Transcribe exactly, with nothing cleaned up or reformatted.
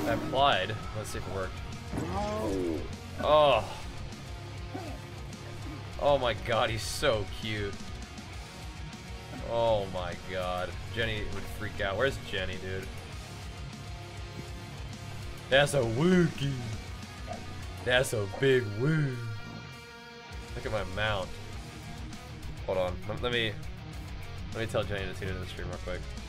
I applied. Let's see if it worked. Oh. Oh my god, he's so cute. Oh my god. Jenny would freak out. Where's Jenny, dude? That's a Wookie. That's a big woo. Look at my mount. Hold on. Let, let me let me tell Jenny to tune into the stream real quick.